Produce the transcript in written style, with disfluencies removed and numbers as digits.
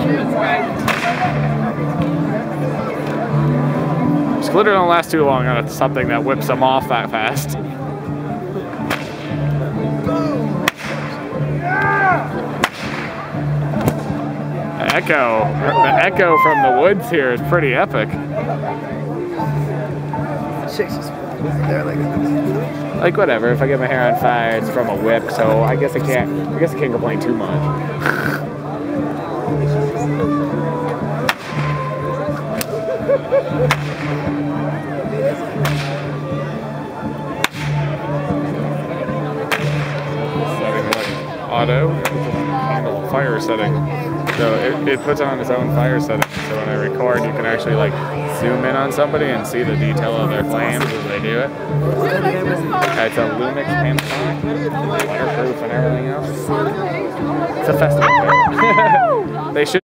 This glitter don't last too long on something that whips them off that fast. The echo from the woods here is pretty epic. Like whatever, if I get my hair on fire, it's from a whip, so I guess I can't complain too much. Setting like auto, handle fire setting. So it puts on its own fire setting. So when I record, you can actually like zoom in on somebody and see the detail of their flames as they do it. It's a Lumix Panasonic, waterproof and everything else. It's a festival. They should.